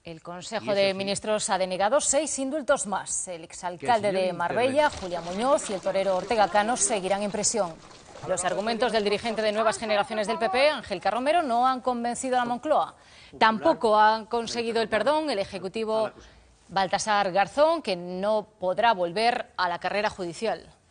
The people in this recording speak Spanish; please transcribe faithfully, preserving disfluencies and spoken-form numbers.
El Consejo de Ministros ha denegado seis indultos más. El exalcalde de Marbella, Julián Muñoz, y el torero Ortega Cano seguirán en prisión. Los argumentos del dirigente de Nuevas Generaciones del P P, Ángel Carromero, no han convencido a la Moncloa. Tampoco han conseguido el perdón el ejecutivo Baltasar Garzón, que no podrá volver a la carrera judicial.